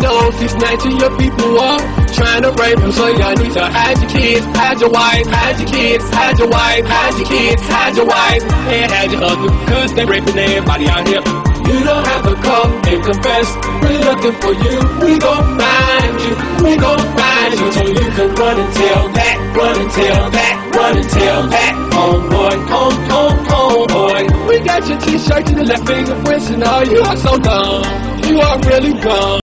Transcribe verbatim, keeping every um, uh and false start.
knows he's snatching your people up, trying to rape them. So y'all need to hide your kids, hide your wife, hide your kids, hide your wife, hide your kids, hide your wife, and hide your husband, cause they raping everybody out here. You don't have to come and confess, we're looking for you. We gon' find you, we gon' find you, so you can run and tell that, run and tell that, run and tell that. Homeboy, home, home, homeboy. We got your t-shirt and the left fingerprints and all. You are so dumb, you are really dumb.